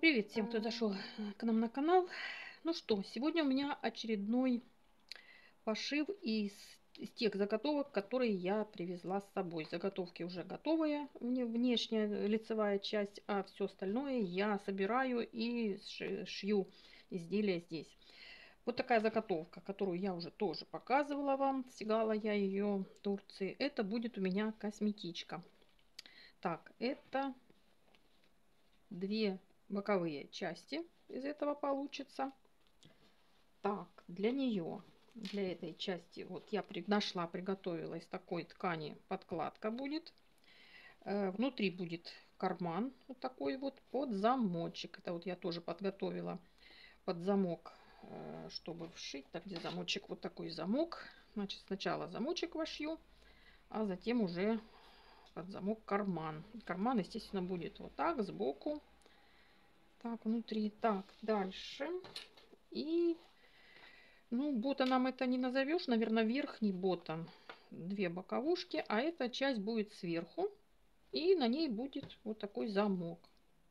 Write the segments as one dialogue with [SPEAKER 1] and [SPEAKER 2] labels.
[SPEAKER 1] Привет всем, кто зашел к нам на канал. Ну что, сегодня у меня очередной пошив из тех заготовок, которые я привезла с собой. Заготовки уже готовые, внешняя лицевая часть, а все остальное я собираю и шью изделия здесь. Вот такая заготовка, которую я уже тоже показывала вам. Стягала я ее в Турции. Это будет у меня косметичка. Так, это две боковые части из этого получится. Так, для нее, для этой части, вот я нашла, приготовила из такой ткани подкладка будет. Внутри будет карман вот такой вот под замочек. Это вот я тоже подготовила под замок, чтобы вшить. Так, где замочек? Вот такой замок. Значит, сначала замочек вошью, а затем уже под замок карман. Карман, естественно, будет вот так сбоку. Так, внутри. Так, дальше. И, ну, ботаном это не назовешь, наверное, верхний ботан. Две боковушки, а эта часть будет сверху. И на ней будет вот такой замок.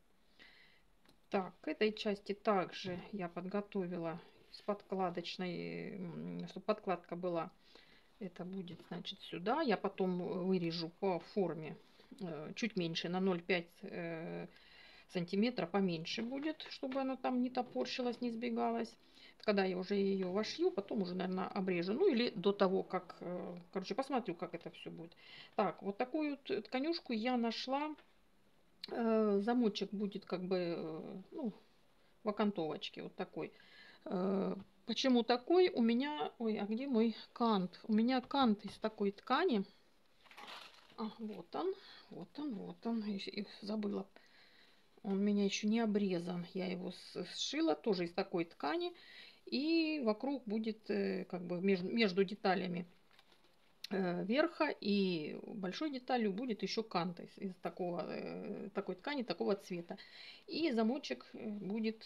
[SPEAKER 1] Так, к этой части также я подготовила с подкладочной, чтобы подкладка была. Это будет, значит, сюда. Я потом вырежу по форме чуть меньше, на 0,5 сантиметра поменьше будет, чтобы оно там не топорщилось, не сбегалось. Когда я уже ее вошью, потом уже, наверное, обрежу. Ну или до того, как, короче, посмотрю, как это все будет. Так, вот такую вот тканюшку я нашла. Замочек будет как бы, ну, в окантовочке вот такой. Почему такой? У меня, ой, а где мой кант? У меня кант из такой ткани. Вот он, вот он, вот он. Их забыла. Он у меня еще не обрезан. Я его сшила тоже из такой ткани. И вокруг будет как бы между деталями верха и большой деталью будет еще кант из такой ткани, такого цвета. И замочек будет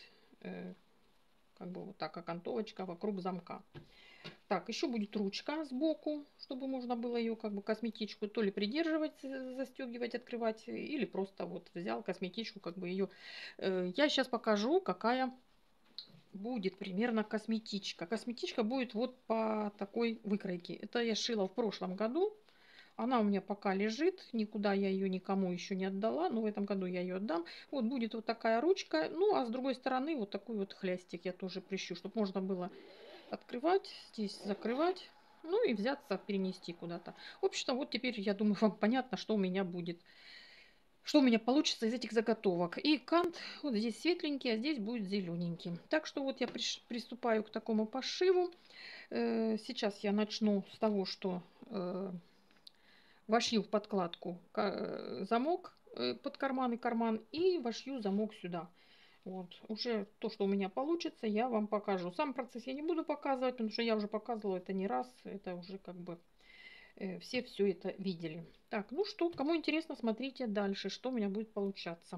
[SPEAKER 1] как бы вот так, окантовочка вокруг замка. Так, еще будет ручка сбоку, чтобы можно было ее как бы косметичку то ли придерживать, застегивать, открывать, или просто вот взял косметичку, как бы ее. Я сейчас покажу, какая будет примерно косметичка. Косметичка будет вот по такой выкройке. Это я шила в прошлом году. Она у меня пока лежит, никуда я ее никому еще не отдала, но в этом году я ее отдам. Вот будет вот такая ручка, ну а с другой стороны вот такой вот хлястик я тоже прищу, чтобы можно было открывать, здесь закрывать, ну и взяться, перенести куда-то. В общем-то, вот теперь, я думаю, вам понятно, что у меня будет, что у меня получится из этих заготовок. И кант вот здесь светленький, а здесь будет зелененький. Так что вот я приступаю к такому пошиву. Сейчас я начну с того, что вошью в подкладку замок под карман и карман, и вошью замок сюда. Вот, уже то, что у меня получится, я вам покажу. Сам процесс я не буду показывать, потому что я уже показывала это не раз. Это уже как бы все это видели. Так, ну что, кому интересно, смотрите дальше, что у меня будет получаться.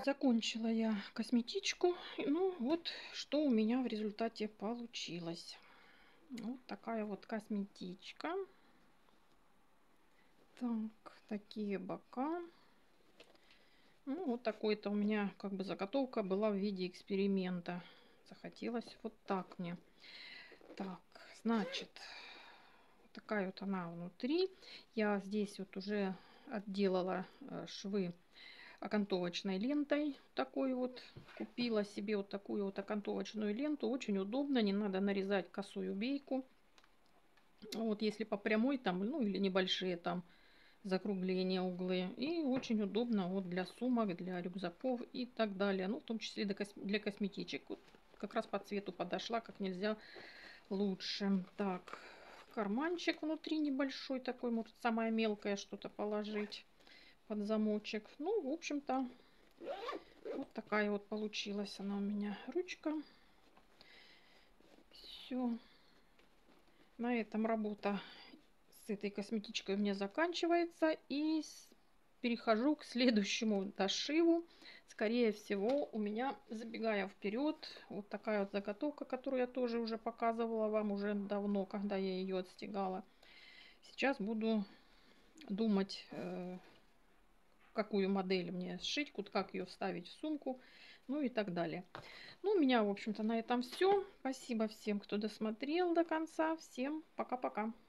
[SPEAKER 1] закончила я косметичку. Ну, вот что у меня в результате получилось. Вот такая вот косметичка. Так, такие бока. Ну, вот такой-то у меня как бы заготовка была в виде эксперимента. Захотелось вот так мне. Так, значит, такая вот она внутри. Я здесь вот уже отделала швы окантовочной лентой. Такой вот. Купила себе вот такую вот окантовочную ленту. Очень удобно. Не надо нарезать косую бейку. Вот если по прямой там, ну или небольшие там закругления углы. И очень удобно вот для сумок, для рюкзаков и так далее. Ну, в том числе для косметичек. Вот как раз по цвету подошла как нельзя лучше. Так, карманчик внутри небольшой такой, может самое мелкое что-то положить под замочек. Ну, в общем-то, вот такая вот получилась она у меня ручка. Все. На этом работа с этой косметичкой у меня заканчивается. И перехожу к следующему дошиву. Скорее всего, у меня, забегая вперед, вот такая вот заготовка, которую я тоже уже показывала вам уже давно, когда я ее отстегала. Сейчас буду думать, какую модель мне сшить, как ее вставить в сумку, ну и так далее. Ну, у меня, в общем-то, на этом все. Спасибо всем, кто досмотрел до конца. Всем пока-пока.